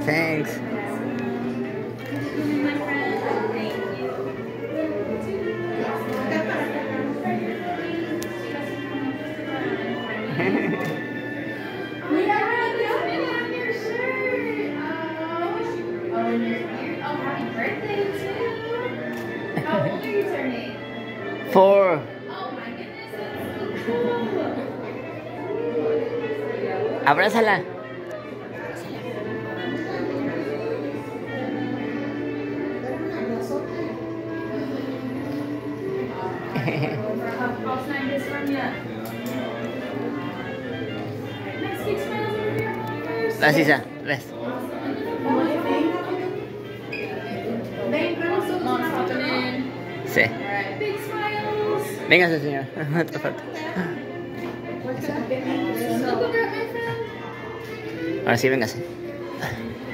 Thanks. Birthday too. How old are you turning? 4. Oh my goodness, that's so cool. Abrázala. I'll sign this from you. Next big smiles over here, first. Las Isa, las. Mom's hopping in. Sí. Alright, big smiles. Véngase, señora. Otra foto. Look over at my friend. Ahora sí, véngase.